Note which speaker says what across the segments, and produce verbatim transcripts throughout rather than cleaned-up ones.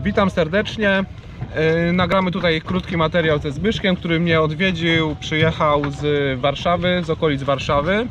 Speaker 1: Witam serdecznie. Nagramy tutaj krótki materiał ze Zbyszkiem, który mnie odwiedził, przyjechał z Warszawy, z okolic Warszawy.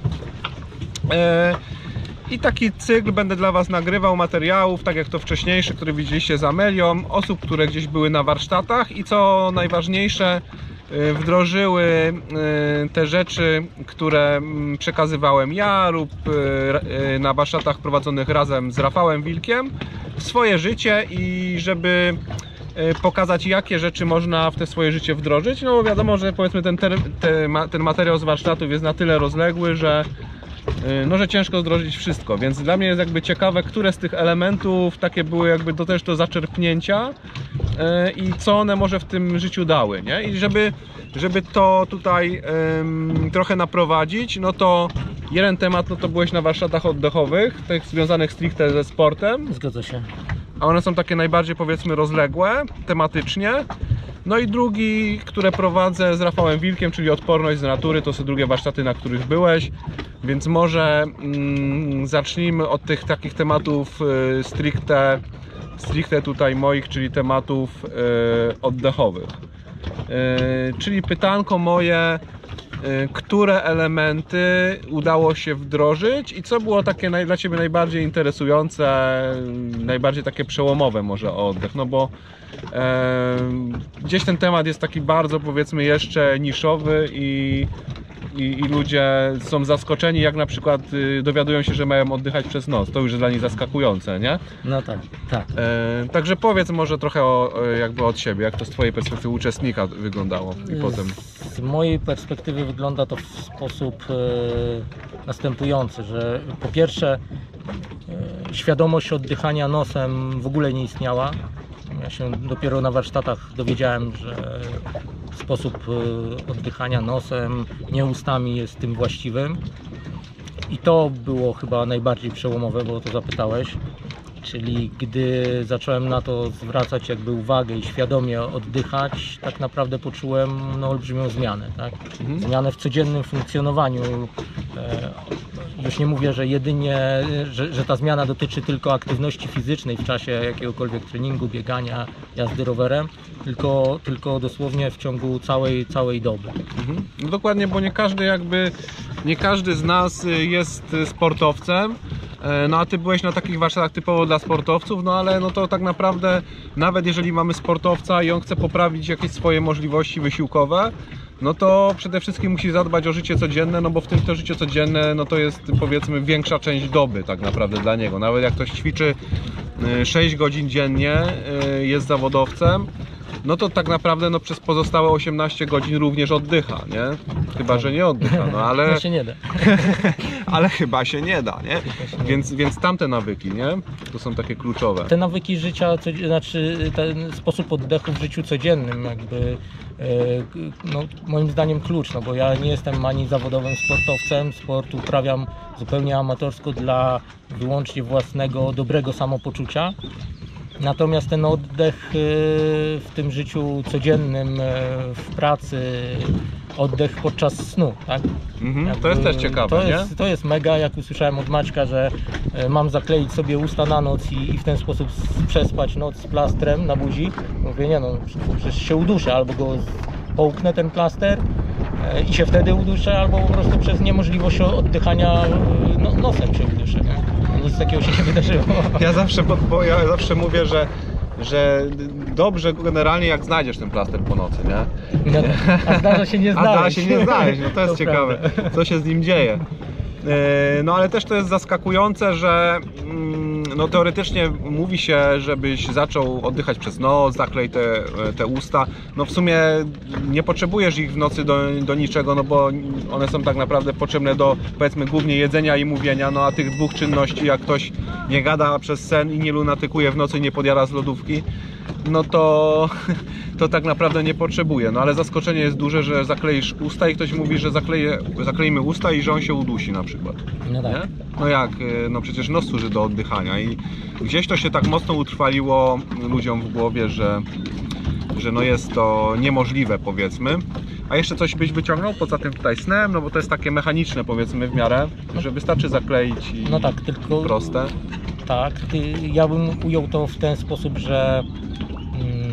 Speaker 1: I taki cykl będę dla Was nagrywał materiałów, tak jak to wcześniejszy, który widzieliście z Amelią, osób, które gdzieś były na warsztatach i co najważniejsze, wdrożyły te rzeczy, które przekazywałem ja lub na warsztatach prowadzonych razem z Rafałem Wilkiem w swoje życie i żeby pokazać, jakie rzeczy można w te swoje życie wdrożyć. No bo wiadomo, że powiedzmy ten, ten, ten materiał z warsztatów jest na tyle rozległy, że no, że ciężko wdrożyć wszystko, więc dla mnie jest jakby ciekawe, które z tych elementów takie były jakby do, też do zaczerpnięcia yy, i co one może w tym życiu dały, nie? I żeby, żeby to tutaj yy, trochę naprowadzić, no to jeden temat, no to byłeś na warsztatach oddechowych, tych związanych stricte ze sportem.
Speaker 2: Zgadza się.
Speaker 1: A one są takie najbardziej, powiedzmy, rozległe tematycznie. No i drugi, które prowadzę z Rafałem Wilkiem, czyli odporność z natury, to są drugie warsztaty, na których byłeś. Więc może mm, zacznijmy od tych takich tematów y, stricte, stricte tutaj moich, czyli tematów y, oddechowych. Y, czyli pytanko moje, y, które elementy udało się wdrożyć i co było takie naj, dla Ciebie najbardziej interesujące, najbardziej takie przełomowe może o oddech, no bo e, gdzieś ten temat jest taki bardzo, powiedzmy, jeszcze niszowy i I, I ludzie są zaskoczeni, jak na przykład y, dowiadują się, że mają oddychać przez nos. To już jest dla nich zaskakujące, nie?
Speaker 2: No tak, tak.
Speaker 1: E, także powiedz może trochę o, jakby od siebie, jak to z Twojej perspektywy uczestnika wyglądało i
Speaker 2: z,
Speaker 1: potem.
Speaker 2: Z mojej perspektywy wygląda to w sposób e, następujący, że po pierwsze e, świadomość oddychania nosem w ogóle nie istniała. Ja się dopiero na warsztatach dowiedziałem, że sposób oddychania nosem, nie ustami jest tym właściwym. I to było chyba najbardziej przełomowe, bo o to zapytałeś. Czyli gdy zacząłem na to zwracać jakby uwagę i świadomie oddychać, tak naprawdę poczułem no, olbrzymią zmianę. Tak? Mhm. Zmianę w codziennym funkcjonowaniu. Już nie mówię, że jedynie, że, że ta zmiana dotyczy tylko aktywności fizycznej w czasie jakiegokolwiek treningu, biegania, jazdy rowerem, tylko, tylko dosłownie w ciągu całej, całej doby.
Speaker 1: Mhm. No dokładnie, bo nie każdy jakby, nie każdy z nas jest sportowcem. No a Ty byłeś na takich warsztatach typowo dla sportowców, no ale no to tak naprawdę nawet jeżeli mamy sportowca i on chce poprawić jakieś swoje możliwości wysiłkowe, no to przede wszystkim musi zadbać o życie codzienne, no bo w tym to życie codzienne, no to jest, powiedzmy, większa część doby tak naprawdę dla niego. Nawet jak ktoś ćwiczy sześć godzin dziennie, jest zawodowcem, no to tak naprawdę no, przez pozostałe osiemnaście godzin również oddycha, nie? Chyba, że nie oddycha, no ale...
Speaker 2: To się nie da.
Speaker 1: Ale chyba się nie da, nie? Więc, więc tamte nawyki, nie? To są takie kluczowe.
Speaker 2: Te nawyki życia, to znaczy ten sposób oddechu w życiu codziennym jakby, no, moim zdaniem klucz, no bo ja nie jestem ani zawodowym sportowcem, sport uprawiam zupełnie amatorsko dla wyłącznie własnego dobrego samopoczucia. Natomiast ten oddech w tym życiu codziennym, w pracy, oddech podczas snu, tak?
Speaker 1: Mhm, jakby, to jest też ciekawe,
Speaker 2: to
Speaker 1: nie?
Speaker 2: Jest, to jest mega, jak usłyszałem od Maćka, że mam zakleić sobie usta na noc i, i w ten sposób przespać noc z plastrem na buzi. Mówię, nie no, przecież się uduszę, albo go połknę ten plaster i się wtedy uduszę, albo po prostu przez niemożliwość oddychania no, nosem się uduszę, nie? Nic takiego się nie wydarzyło.
Speaker 1: Ja zawsze, bo ja zawsze mówię, że, że dobrze generalnie jak znajdziesz ten plaster po nocy, nie?
Speaker 2: No, a zdarza się nie znaleźć.
Speaker 1: A zdarza się nie znaleźć, no to jest
Speaker 2: to
Speaker 1: ciekawe,
Speaker 2: prawda.
Speaker 1: Co się z nim dzieje. No ale też to jest zaskakujące, że no, teoretycznie mówi się, żebyś zaczął oddychać przez nos, zaklej te, te usta. No w sumie nie potrzebujesz ich w nocy do, do niczego, no bo one są tak naprawdę potrzebne do, powiedzmy, głównie jedzenia i mówienia, no a tych dwóch czynności, jak ktoś nie gada przez sen i nie lunatykuje w nocy i nie podjara z lodówki, no to, to tak naprawdę nie potrzebuje. No ale zaskoczenie jest duże, że zakleisz usta i ktoś mówi, że zakleje, zakleimy usta i że on się udusi na przykład.
Speaker 2: No tak.
Speaker 1: Nie? No jak? No przecież nos służy do oddychania i gdzieś to się tak mocno utrwaliło ludziom w głowie, że, że no jest to niemożliwe, powiedzmy. A jeszcze coś byś wyciągnął poza tym tutaj snem, no bo to jest takie mechaniczne, powiedzmy, w miarę, że wystarczy zakleić i
Speaker 2: no tak, tylko
Speaker 1: proste.
Speaker 2: tak. Ja bym ujął to w ten sposób, że mm,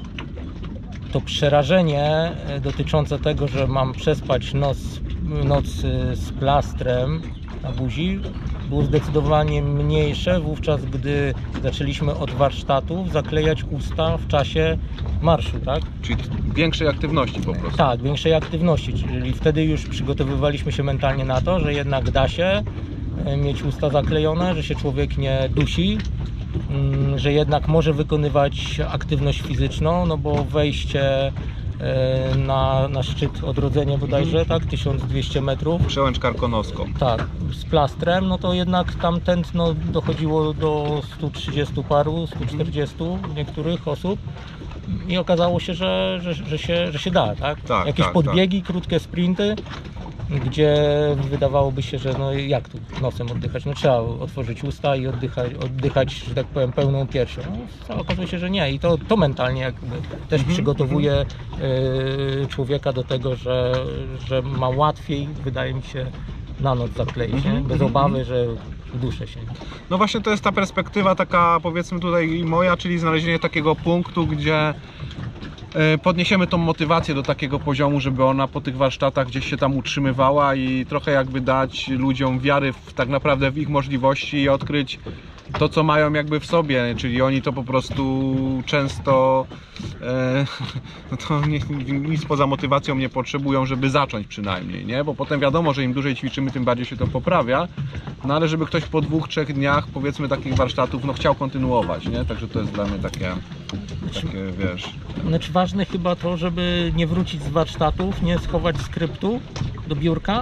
Speaker 2: to przerażenie dotyczące tego, że mam przespać noc, noc z plastrem na buzi, było zdecydowanie mniejsze wówczas, gdy zaczęliśmy od warsztatów zaklejać usta w czasie marszu, tak?
Speaker 1: Czyli większej aktywności po prostu.
Speaker 2: Tak, większej aktywności, czyli wtedy już przygotowywaliśmy się mentalnie na to, że jednak da się mieć usta zaklejone, że się człowiek nie dusi, że jednak może wykonywać aktywność fizyczną, no bo wejście na, na szczyt Odrodzenie bodajże, tak, tysiąc dwieście metrów.
Speaker 1: Przełęcz Karkonoską.
Speaker 2: Tak, z plastrem, no to jednak tam tętno dochodziło do stu trzydziestu paru, stu czterdziestu niektórych osób i okazało się, że, że, że, się, że się da, tak?
Speaker 1: Tak,
Speaker 2: Jakieś
Speaker 1: tak,
Speaker 2: podbiegi, tak. Krótkie sprinty, gdzie wydawałoby się, że no jak tu nosem oddychać, no trzeba otworzyć usta i oddychać, oddychać że tak powiem, pełną piersią. No, okazuje się, że nie i to, to mentalnie jakby też
Speaker 1: Mhm,
Speaker 2: przygotowuje y, człowieka do tego, że, że ma łatwiej, wydaje mi się, na noc zakleić, nie? Bez obawy, że uduszę się.
Speaker 1: No właśnie to jest ta perspektywa taka, powiedzmy tutaj moja, czyli znalezienie takiego punktu, gdzie podniesiemy tą motywację do takiego poziomu, żeby ona po tych warsztatach gdzieś się tam utrzymywała i trochę jakby dać ludziom wiary w, tak naprawdę w ich możliwości i odkryć to, co mają jakby w sobie, czyli oni to po prostu często e, no to nie, nic poza motywacją nie potrzebują, żeby zacząć przynajmniej, nie? Bo potem wiadomo, że im dłużej ćwiczymy, tym bardziej się to poprawia, no ale żeby ktoś po dwóch, trzech dniach, powiedzmy, takich warsztatów, no chciał kontynuować, nie? Także to jest dla mnie takie, takie wiesz...
Speaker 2: Znaczy ważne chyba to, żeby nie wrócić z warsztatów, nie schować skryptu do biurka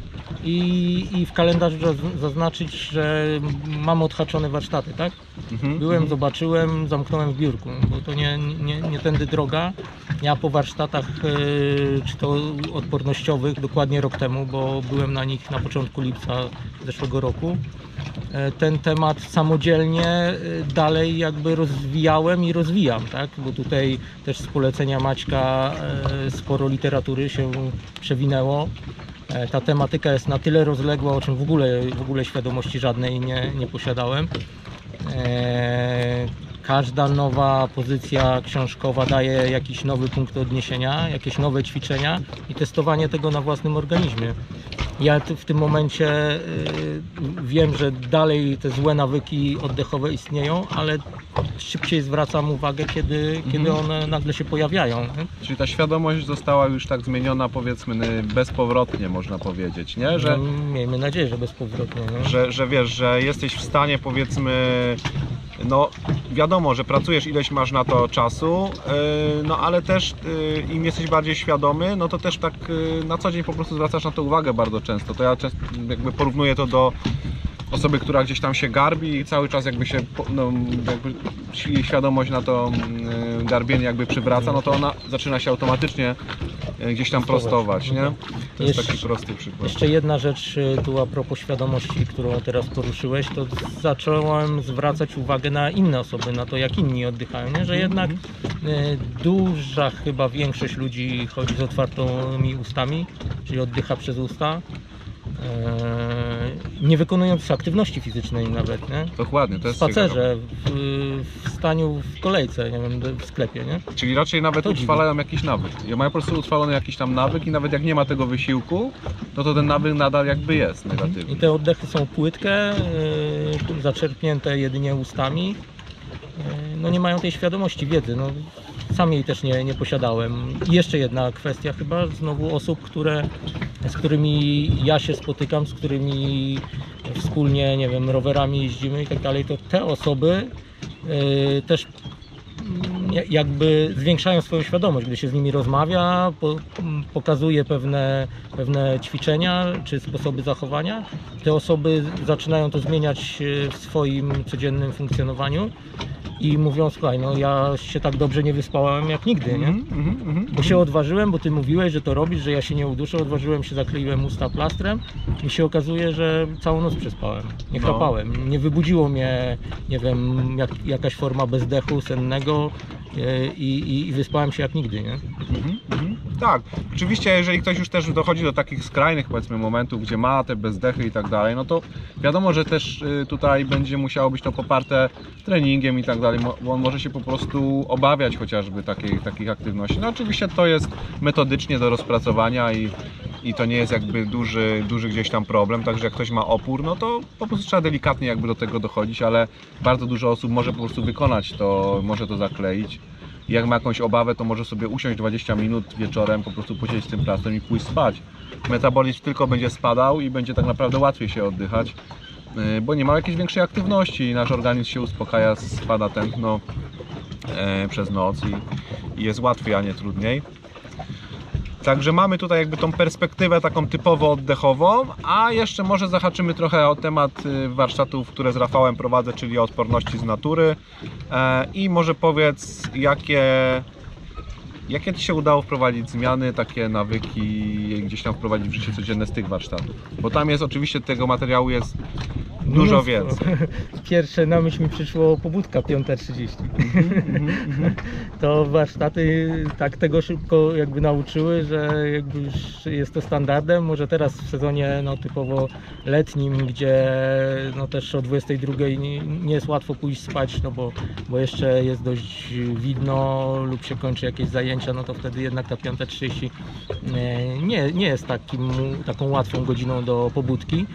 Speaker 2: i, i w kalendarzu zaznaczyć, że mam odhaczone warsztaty, tak?
Speaker 1: Mhm,
Speaker 2: Byłem,
Speaker 1: mhm.
Speaker 2: zobaczyłem, zamknąłem w biurku, bo to nie, nie, nie tędy droga. Ja po warsztatach, yy, czy to odpornościowych, dokładnie rok temu, bo byłem na nich na początku lipca zeszłego roku, ten temat samodzielnie dalej jakby rozwijałem i rozwijam, tak? Bo tutaj też z polecenia Maćka sporo literatury się przewinęło. Ta tematyka jest na tyle rozległa, o czym w ogóle, w ogóle świadomości żadnej nie, nie posiadałem. Każda nowa pozycja książkowa daje jakiś nowy punkt odniesienia, jakieś nowe ćwiczenia i testowanie tego na własnym organizmie. Ja w tym momencie wiem, że dalej te złe nawyki oddechowe istnieją, ale szybciej zwracam uwagę, kiedy, mhm. kiedy one nagle się pojawiają. Nie?
Speaker 1: Czyli ta świadomość została już tak zmieniona, powiedzmy, bezpowrotnie, można powiedzieć, nie? Że,
Speaker 2: no, miejmy nadzieję, że bezpowrotnie. No. Że,
Speaker 1: że wiesz, że jesteś w stanie, powiedzmy, no wiadomo, że pracujesz ileś masz na to czasu, no ale też im jesteś bardziej świadomy, no to też tak na co dzień po prostu zwracasz na to uwagę bardzo często. To ja często jakby porównuję to do osoby, która gdzieś tam się garbi i cały czas jakby się no, jakby jej świadomość na to garbienie jakby przywraca, no to ona zaczyna się automatycznie gdzieś tam prostować, nie? To jest taki prosty przykład.
Speaker 2: Jeszcze jedna rzecz tu a propos świadomości, którą teraz poruszyłeś, to zacząłem zwracać uwagę na inne osoby, na to jak inni oddychają, nie? Że jednak duża chyba większość ludzi chodzi z otwartymi ustami, czyli oddycha przez usta. Nie wykonując aktywności fizycznej nawet, nie?
Speaker 1: Dokładnie, to jest
Speaker 2: w spacerze, w, w staniu w kolejce, nie wiem, w sklepie, nie?
Speaker 1: Czyli raczej nawet
Speaker 2: to
Speaker 1: utrwalają
Speaker 2: dziwne.
Speaker 1: Jakiś nawyk. Ja mają po prostu utrwalony jakiś tam nawyk i nawet jak nie ma tego wysiłku, no to ten nawyk nadal jakby jest negatywny.
Speaker 2: I te oddechy są płytkie, yy, zaczerpnięte jedynie ustami. Yy, no nie mają tej świadomości, wiedzy. No, sam jej też nie, nie posiadałem. I jeszcze jedna kwestia chyba, znowu osób, które, z którymi ja się spotykam, z którymi wspólnie, nie wiem, rowerami jeździmy i tak dalej, to te osoby yy, też jakby zwiększają swoją świadomość, gdy się z nimi rozmawia, po, pokazuje pewne, pewne ćwiczenia czy sposoby zachowania. Te osoby zaczynają to zmieniać w swoim codziennym funkcjonowaniu i mówią, słuchaj, no ja się tak dobrze nie wyspałem jak nigdy, nie?
Speaker 1: Mm, mm, mm,
Speaker 2: Bo się odważyłem, bo ty mówiłeś, że to robisz, że ja się nie uduszę, odważyłem się, zakleiłem usta plastrem i się okazuje, że całą noc przespałem, nie
Speaker 1: No.
Speaker 2: chrapałem, nie wybudziło mnie, nie wiem, jak, jakaś forma bezdechu sennego i, i, i wyspałem się jak nigdy, nie?
Speaker 1: mm, mm. Tak, oczywiście jeżeli ktoś już też dochodzi do takich skrajnych powiedzmy momentów, gdzie ma te bezdechy i tak dalej, no to wiadomo, że też tutaj będzie musiało być to poparte treningiem i tak dalej, bo on może się po prostu obawiać chociażby takiej, takich aktywności. No oczywiście to jest metodycznie do rozpracowania i, i to nie jest jakby duży, duży gdzieś tam problem, także jak ktoś ma opór, no to po prostu trzeba delikatnie jakby do tego dochodzić, ale bardzo dużo osób może po prostu wykonać to, może to zakleić. Jak ma jakąś obawę, to może sobie usiąść dwadzieścia minut wieczorem, po prostu posiedzieć z tym plastem i pójść spać. Metabolizm tylko będzie spadał i będzie tak naprawdę łatwiej się oddychać, bo nie ma jakiejś większej aktywności. Nasz organizm się uspokaja, spada tętno e, przez noc i, i jest łatwiej, a nie trudniej. Także mamy tutaj jakby tą perspektywę taką typowo oddechową, a jeszcze może zahaczymy trochę o temat warsztatów, które z Rafałem prowadzę, czyli o odporności z natury. I może powiedz, jakie, jakie Ci się udało wprowadzić zmiany, takie nawyki, gdzieś tam wprowadzić w życie codzienne z tych warsztatów? Bo tam jest oczywiście tego materiału jest dużo więcej.
Speaker 2: Pierwsze na myśl mi przyszło pobudka piąta trzydzieści. To warsztaty tak tego szybko jakby nauczyły, że jakby już jest to standardem. Może teraz w sezonie no, typowo letnim, gdzie no, też o dwudziestej drugiej nie, nie jest łatwo pójść spać, no bo, bo jeszcze jest dość widno lub się kończy jakieś zajęcia, no to wtedy jednak ta piąta trzydzieści nie, nie jest takim, taką łatwą godziną do pobudki.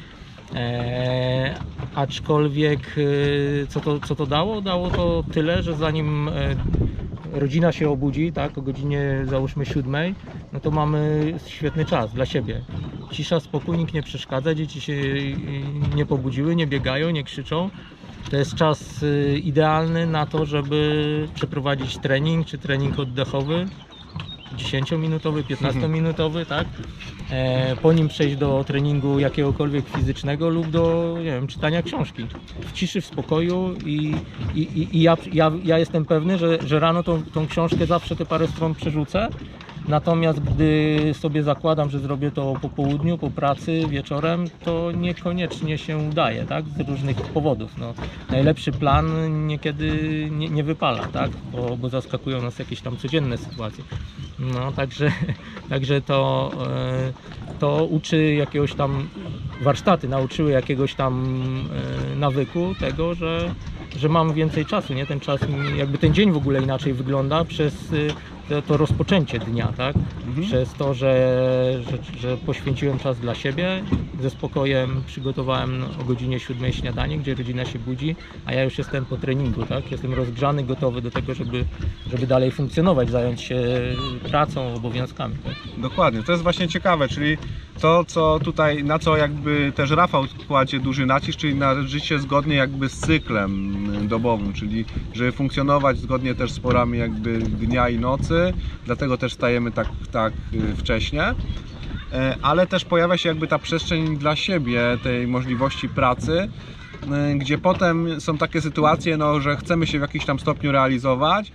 Speaker 2: E, aczkolwiek e, co, to, co to dało? Dało to tyle, że zanim e, rodzina się obudzi, tak, o godzinie załóżmy siódmej, no to mamy świetny czas dla siebie. Cisza, spokój, nikt nie przeszkadza, dzieci się nie pobudziły, nie biegają, nie krzyczą. To jest czas e, idealny na to, żeby przeprowadzić trening, czy trening oddechowy, dziesięciominutowy, piętnastominutowy, tak? E, po nim przejść do treningu jakiegokolwiek fizycznego lub do, nie wiem, czytania książki w ciszy, w spokoju i, i, i, i ja, ja, ja jestem pewny, że, że rano tą, tą książkę zawsze te parę stron przerzucę, natomiast gdy sobie zakładam, że zrobię to po południu, po pracy, wieczorem, to niekoniecznie się udaje, tak? Z różnych powodów. No, najlepszy plan niekiedy nie, nie wypala, tak? Bo, bo zaskakują nas jakieś tam codzienne sytuacje. No, także, także to, to uczy jakiegoś tam, warsztaty nauczyły jakiegoś tam nawyku tego, że, że mam więcej czasu, nie? Ten czas, jakby ten dzień w ogóle inaczej wygląda przez to, to rozpoczęcie dnia, tak? Mhm. Przez to, że, że, że poświęciłem czas dla siebie, ze spokojem przygotowałem o godzinie siódmej śniadanie, gdzie rodzina się budzi, a ja już jestem po treningu, tak? Jestem rozgrzany, gotowy do tego, żeby, żeby dalej funkcjonować, zająć się pracą, obowiązkami. Tak?
Speaker 1: Dokładnie, to jest właśnie ciekawe, czyli to, co tutaj, na co jakby też Rafał kładzie duży nacisk, czyli na życie zgodnie jakby z cyklem dobowym, czyli żeby funkcjonować zgodnie też z porami jakby dnia i nocy, dlatego też stajemy tak, tak wcześnie, ale też pojawia się jakby ta przestrzeń dla siebie, tej możliwości pracy, gdzie potem są takie sytuacje, no, że chcemy się w jakimś tam stopniu realizować,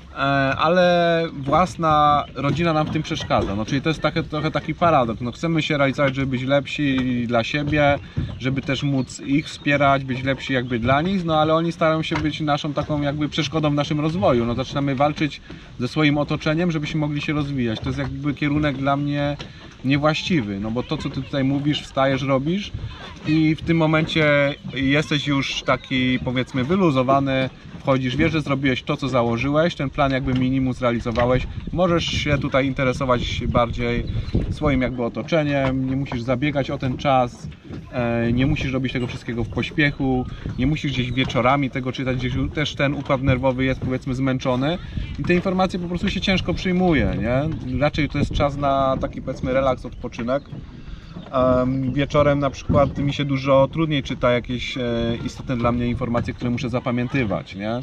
Speaker 1: ale własna rodzina nam w tym przeszkadza. No, czyli to jest takie, trochę taki paradoks. No, chcemy się realizować, żeby być lepsi dla siebie, żeby też móc ich wspierać, być lepsi jakby dla nich, no ale oni starają się być naszą taką jakby przeszkodą w naszym rozwoju. No, zaczynamy walczyć ze swoim otoczeniem, żebyśmy mogli się rozwijać. To jest jakby kierunek dla mnie niewłaściwy, no bo to, co ty tutaj mówisz, wstajesz, robisz i w tym momencie jesteś już taki, powiedzmy, wyluzowany, wchodzisz, wiesz, że zrobiłeś to, co założyłeś, ten plan jakby minimum zrealizowałeś, możesz się tutaj interesować bardziej swoim jakby otoczeniem, nie musisz zabiegać o ten czas, nie musisz robić tego wszystkiego w pośpiechu, nie musisz gdzieś wieczorami tego czytać, gdzieś też ten układ nerwowy jest, powiedzmy, zmęczony i te informacje po prostu się ciężko przyjmuje, nie? Raczej to jest czas na taki, powiedzmy, relaks, odpoczynek. Wieczorem na przykład mi się dużo trudniej czyta jakieś istotne dla mnie informacje, które muszę zapamiętywać, nie?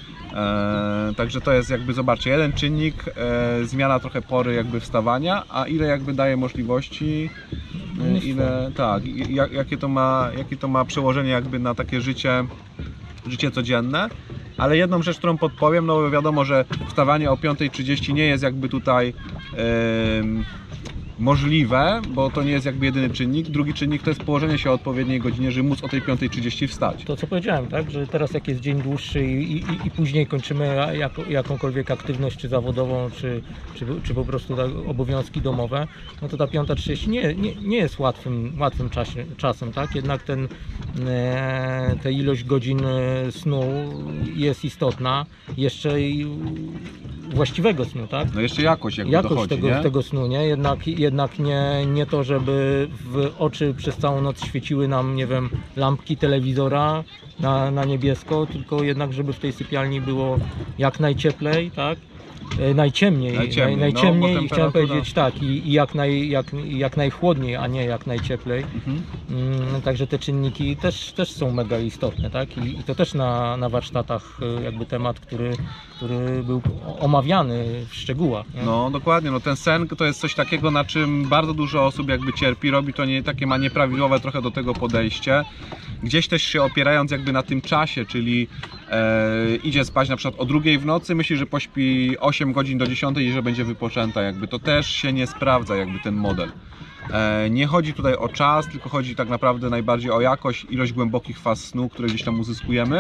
Speaker 1: E, także to jest jakby, zobaczcie, jeden czynnik, e, zmiana trochę pory jakby wstawania, a ile jakby daje możliwości, e, ile, tak, jak, jakie to ma, jakie to ma przełożenie jakby na takie życie, życie codzienne. Ale jedną rzecz, którą podpowiem, no wiadomo, że wstawanie o piątej trzydzieści nie jest jakby tutaj e, możliwe, bo to nie jest jakby jedyny czynnik. Drugi czynnik to jest położenie się o odpowiedniej godzinie, żeby móc o tej piątej trzydzieści wstać.
Speaker 2: To co powiedziałem, tak, że teraz jak jest dzień dłuższy i, i, i później kończymy jak, jakąkolwiek aktywność, czy zawodową, czy, czy, czy po prostu tak, obowiązki domowe, no to ta piąta trzydzieści nie, nie, nie jest łatwym, łatwym czasie, czasem, tak, jednak ten, e, ta ilość godzin snu jest istotna, jeszcze i właściwego snu, tak?
Speaker 1: No jeszcze jakość jakby
Speaker 2: jakość
Speaker 1: dochodzi,
Speaker 2: tego,
Speaker 1: nie?
Speaker 2: tego snu, nie? Jednak, jednak nie, nie to, żeby w oczy przez całą noc świeciły nam, nie wiem, lampki telewizora na, na niebiesko, tylko jednak, żeby w tej sypialni było jak najcieplej, tak? E, najciemniej,
Speaker 1: najciemniej,
Speaker 2: naj, najciemniej
Speaker 1: no,
Speaker 2: i chciałem powiedzieć tak, i, i jak, naj, jak, jak najchłodniej, a nie jak najcieplej. Mhm. Mm, także te czynniki też, też są mega istotne, tak? I, i to też na, na warsztatach jakby temat, który, który był omawiany w szczegółach. Nie?
Speaker 1: No dokładnie, no ten sen to jest coś takiego, na czym bardzo dużo osób jakby cierpi, robi to nie, takie ma nieprawidłowe trochę do tego podejście. Gdzieś też się opierając jakby na tym czasie, czyli e, idzie spać na przykład o drugiej w nocy, myśli, że pośpi osiem godzin do dziesiątej i że będzie wypoczęta, jakby to też się nie sprawdza jakby ten model. E, nie chodzi tutaj o czas, tylko chodzi tak naprawdę najbardziej o jakość, ilość głębokich faz snu, które gdzieś tam uzyskujemy.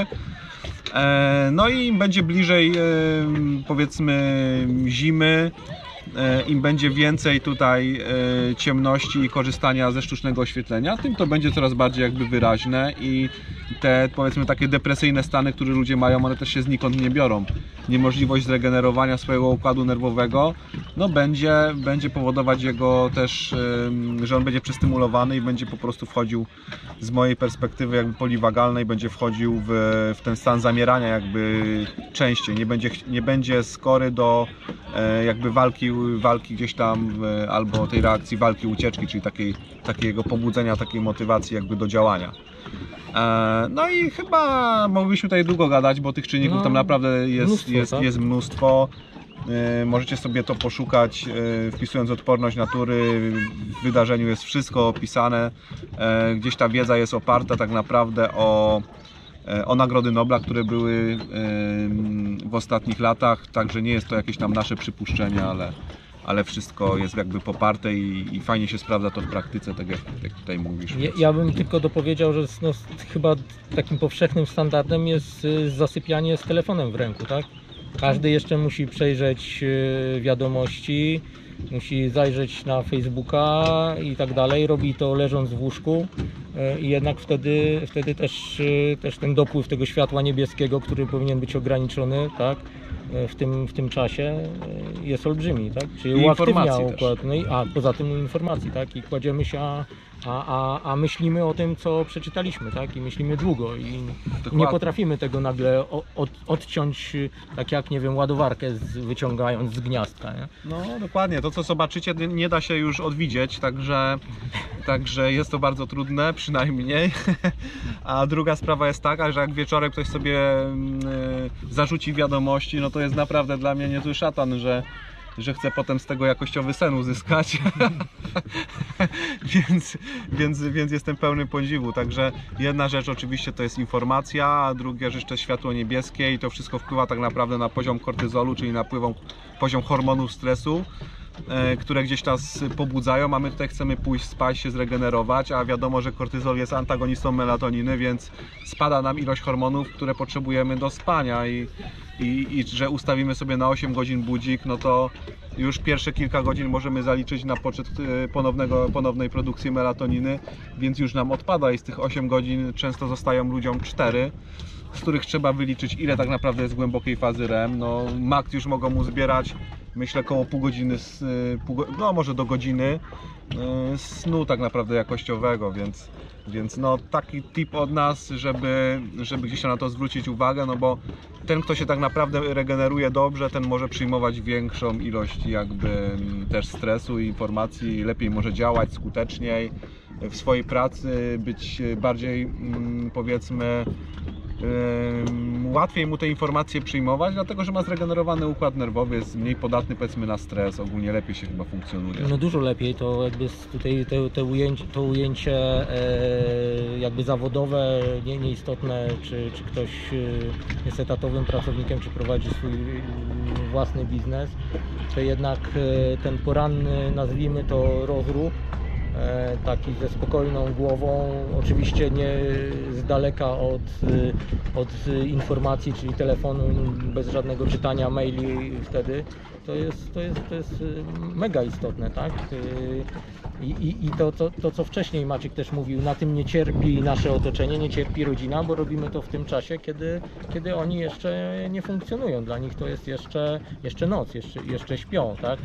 Speaker 1: E, no i im będzie bliżej e, powiedzmy zimy, im będzie więcej tutaj ciemności i korzystania ze sztucznego oświetlenia, tym to będzie coraz bardziej jakby wyraźne i te powiedzmy takie depresyjne stany, które ludzie mają, one też się znikąd nie biorą. Niemożliwość zregenerowania swojego układu nerwowego no będzie, będzie powodować jego też, że on będzie przestymulowany i będzie po prostu wchodził z mojej perspektywy jakby poliwagalnej, będzie wchodził w, w ten stan zamierania jakby częściej, nie będzie, nie będzie skory do jakby walki, walki gdzieś tam albo tej reakcji walki, ucieczki, czyli takiej, takiego pobudzenia, takiej motywacji jakby do działania. No i chyba moglibyśmy tutaj długo gadać, bo tych czynników no, tam naprawdę jest mnóstwo, jest, tak? jest mnóstwo. Możecie sobie to poszukać, wpisując odporność natury, w wydarzeniu jest wszystko opisane, gdzieś ta wiedza jest oparta tak naprawdę o o Nagrody Nobla, które były w ostatnich latach, także nie jest to jakieś tam nasze przypuszczenie, ale, ale wszystko jest jakby poparte i, i fajnie się sprawdza to w praktyce, tak jak, jak tutaj mówisz.
Speaker 2: Ja, ja bym tylko dopowiedział, że no, chyba takim powszechnym standardem jest zasypianie z telefonem w ręku, tak? Każdy jeszcze musi przejrzeć wiadomości, musi zajrzeć na Facebooka i tak dalej, robi to leżąc w łóżku i jednak wtedy, wtedy też, też ten dopływ tego światła niebieskiego, który powinien być ograniczony, tak, w tym, w tym czasie jest olbrzymi, tak? Czyli uaktywnia układ, no i a poza tym informacji, tak? I kładziemy się, a, a, a myślimy o tym, co przeczytaliśmy, tak? I myślimy długo i Dokładnie. nie potrafimy tego nagle od, odciąć, tak jak, nie wiem, ładowarkę z, wyciągając z gniazdka, nie?
Speaker 1: No dokładnie, to co zobaczycie nie da się już odwidzieć, także, także jest to bardzo trudne przynajmniej. A druga sprawa jest taka, że jak wieczorem ktoś sobie y, zarzuci wiadomości, no to jest naprawdę dla mnie niezły szatan, że że chcę potem z tego jakościowy sen uzyskać. więc, więc, więc jestem pełny podziwu. Także jedna rzecz oczywiście to jest informacja, a druga rzecz to jest światło niebieskie i to wszystko wpływa tak naprawdę na poziom kortyzolu, czyli na poziom hormonów stresu, które gdzieś nas pobudzają, a my tutaj chcemy pójść spać, się zregenerować, a wiadomo, że kortyzol jest antagonistą melatoniny, więc spada nam ilość hormonów, które potrzebujemy do spania i, i, i że ustawimy sobie na osiem godzin budzik, no to już pierwsze kilka godzin możemy zaliczyć na poczet ponownego, ponownej produkcji melatoniny, więc już nam odpada i z tych osiem godzin często zostają ludziom cztery, z których trzeba wyliczyć, ile tak naprawdę jest głębokiej fazy R E M. No, maks już mogą mu zbierać, myślę, około pół godziny, pół, no może do godziny snu tak naprawdę jakościowego, więc, więc no taki tip od nas, żeby, żeby gdzieś na to zwrócić uwagę, no bo ten, kto się tak naprawdę regeneruje dobrze, ten może przyjmować większą ilość jakby też stresu i informacji, lepiej może działać skuteczniej w swojej pracy, być bardziej powiedzmy łatwiej mu te informacje przyjmować, dlatego że ma zregenerowany układ nerwowy, jest mniej podatny powiedzmy na stres, ogólnie lepiej się chyba funkcjonuje.
Speaker 2: No dużo lepiej, to jakby tutaj te, te ujęcie, to ujęcie e, jakby zawodowe, nie, nieistotne, czy, czy ktoś jest etatowym pracownikiem, czy prowadzi swój własny biznes, to jednak e, ten poranny, nazwijmy to rozruch, e, taki ze spokojną głową, oczywiście nie z daleka od, od informacji, czyli telefonu, bez żadnego czytania maili wtedy, to jest, to jest, to jest mega istotne, tak? I, i, i to, to, to, co wcześniej Maciek też mówił, na tym nie cierpi nasze otoczenie, nie cierpi rodzina, bo robimy to w tym czasie, kiedy, kiedy oni jeszcze nie funkcjonują. Dla nich to jest jeszcze, jeszcze noc, jeszcze, jeszcze śpią, tak?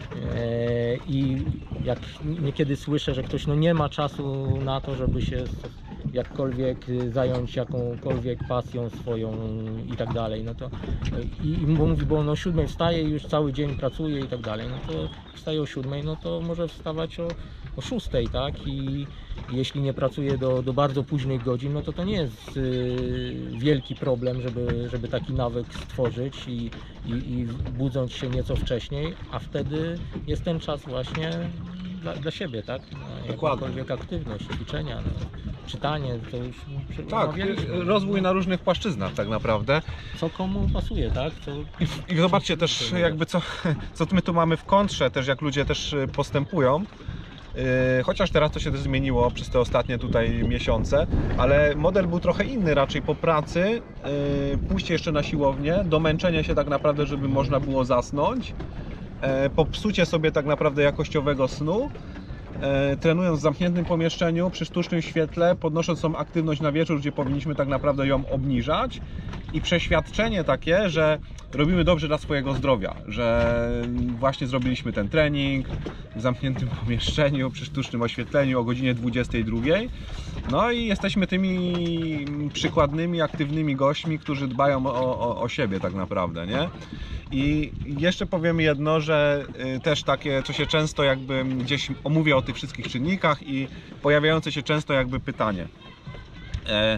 Speaker 2: I jak niekiedy słyszę, że ktoś no nie ma czasu na to, żeby się jakkolwiek zająć jakąkolwiek pasją swoją i tak dalej, no to i, i mówi, bo on o siódmej wstaje i już cały dzień pracuje i tak dalej, no to wstaje o siódmej, no to może wstawać o, o szóstej, tak? I jeśli nie pracuje do, do bardzo późnych godzin, no to to nie jest y, wielki problem, żeby, żeby taki nawyk stworzyć i, i, i budząc się nieco wcześniej, a wtedy jest ten czas właśnie dla, dla siebie, tak? Na jakąkolwiek aktywność, ćwiczenia, no, czytanie, to już
Speaker 1: tak, rozwój na różnych płaszczyznach tak naprawdę.
Speaker 2: Co komu pasuje, tak? Co...
Speaker 1: I, I zobaczcie też jakby co, co my tu mamy w kontrze, też jak ludzie też postępują. Yy, chociaż teraz to się też zmieniło przez te ostatnie tutaj miesiące, ale model był trochę inny, raczej po pracy, yy, pójście jeszcze na siłownię, domęczenie się tak naprawdę, żeby można było zasnąć, yy, popsucie sobie tak naprawdę jakościowego snu, yy, trenując w zamkniętym pomieszczeniu, przy sztucznym świetle, podnosząc tą aktywność na wieczór, gdzie powinniśmy tak naprawdę ją obniżać, i przeświadczenie takie, że robimy dobrze dla swojego zdrowia, że właśnie zrobiliśmy ten trening w zamkniętym pomieszczeniu, przy sztucznym oświetleniu o godzinie dwudziestej drugiej. No i jesteśmy tymi przykładnymi, aktywnymi gośćmi, którzy dbają o, o, o siebie tak naprawdę, nie? I jeszcze powiem jedno, że też takie, co się często jakby gdzieś omówię o tych wszystkich czynnikach i pojawiające się często jakby pytanie. E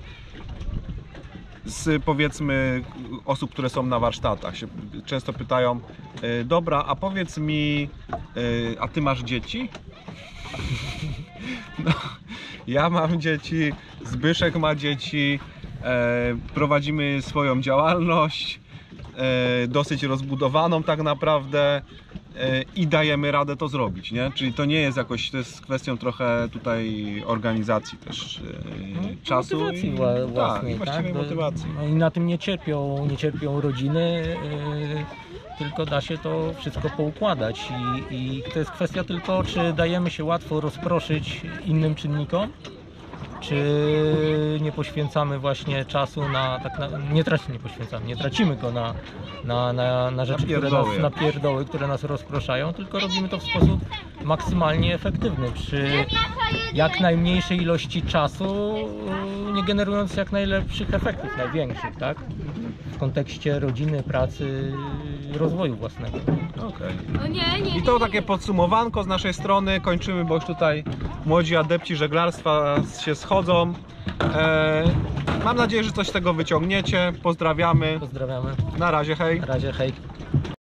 Speaker 1: z powiedzmy osób, które są na warsztatach, się często pytają: dobra, a powiedz mi, a ty masz dzieci? No, ja mam dzieci, Zbyszek ma dzieci, prowadzimy swoją działalność, dosyć rozbudowaną tak naprawdę, i dajemy radę to zrobić, nie? Czyli to nie jest jakoś, to jest kwestią trochę tutaj organizacji też, no, czasu
Speaker 2: motywacji
Speaker 1: i,
Speaker 2: własnej,
Speaker 1: tak, i właściwej
Speaker 2: tak?
Speaker 1: motywacji.
Speaker 2: No i na tym nie cierpią, nie cierpią rodziny, yy, tylko da się to wszystko poukładać i, i to jest kwestia tylko, czy dajemy się łatwo rozproszyć innym czynnikom, czy nie poświęcamy właśnie czasu na, tak na nie, traci, nie poświęcamy, nie tracimy go na, na, na, na rzeczy, które nas, na pierdoły, które nas rozproszają, tylko robimy to w sposób maksymalnie efektywny, przy jak najmniejszej ilości czasu, nie generując jak najlepszych efektów, największych, tak? W kontekście rodziny, pracy, rozwoju własnego.
Speaker 1: Okay. I to takie podsumowanko z naszej strony. Kończymy, bo już tutaj młodzi adepci żeglarstwa się schodzą. E, mam nadzieję, że coś z tego wyciągniecie. Pozdrawiamy.
Speaker 2: Pozdrawiamy.
Speaker 1: Na razie, hej.
Speaker 2: Na razie, hej.